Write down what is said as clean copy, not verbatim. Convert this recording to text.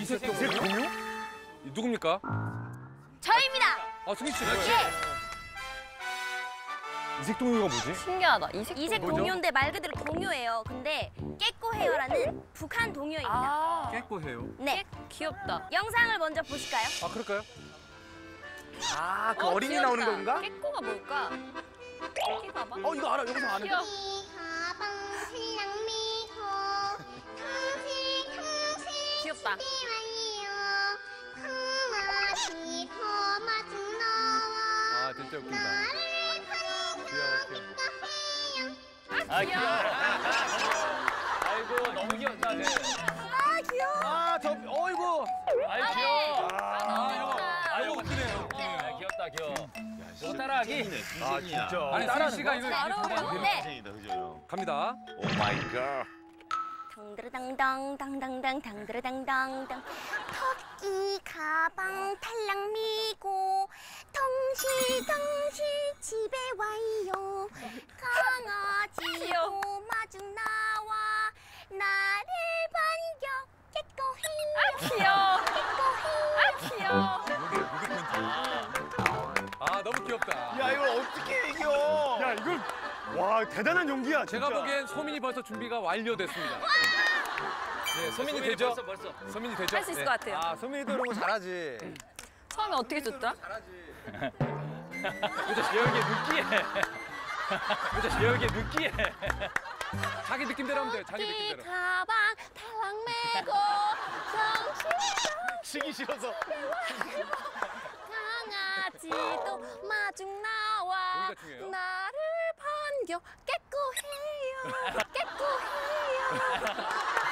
이색 공유? 누굽니까? 저입니다. 아, 승희 씨 뭐예요? 예. 이색 동요가 뭐지? 신기하다. 이색 뭐죠? 동요인데 말 그대로 동요예요. 근데 깨꼬해요라는 북한 동요입니다. 아, 깨꼬해요. 네. 귀엽다. 영상을 먼저 보실까요? 아, 그럴까요? 아, 그 어린이 나오는 건가? 깨꼬가 뭘까? 깨 가방? 이거 알아. 여기서 아는 귀여워. 귀엽다. 아, 진짜 웃긴다. 귀여워, 귀여워. 아, 귀여워. 아이고 너무 귀엽다. 네. 아, 귀여워. 아, 어이구. 아이 귀여워. 아, 이거 웃기네요. 아, 귀엽다 귀여워. 이거 따라하기. 아, 진짜. 아니, 승희 씨가 이거 네. 갑니다. 오 마이 갓. 당드르당당 당당당 당드르당당당 토끼 가방 탈락 미고 덩실덩실 집에 와요 강아지도 마중 나와 나를 반겨 깨꼬해요 귀여워. 아, 귀여워. 아, 너무 귀엽다. 야, 이걸 어떻게 이겨? 야, 이걸 와, 대단한 용기야, 제가 보기엔 소민이 벌써 준비가 완료됐습니다. 네, 소민이 되죠? 벌써. 소민이 되죠? 할 수 있을 네. 것 같아요. 아, 소민이도 이런 거 잘하지. 처음에 어떻게 줬다? 그죠? 여기 느끼해. 그죠? 여기 느끼해. 자기 느낌대로 하면 돼요. 자기 토끼 느낌대로. 가방 탈락 메고 덩실덩실 치기 싫어서. 강아지도 마중 나와 여기가 중요해요. 나를 반겨 깨꼬해요 깨꼬해요